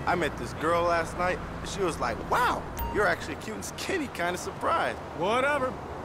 I met this girl last night, and she was like, wow, you're actually cute and skinny, kind of surprised. Whatever.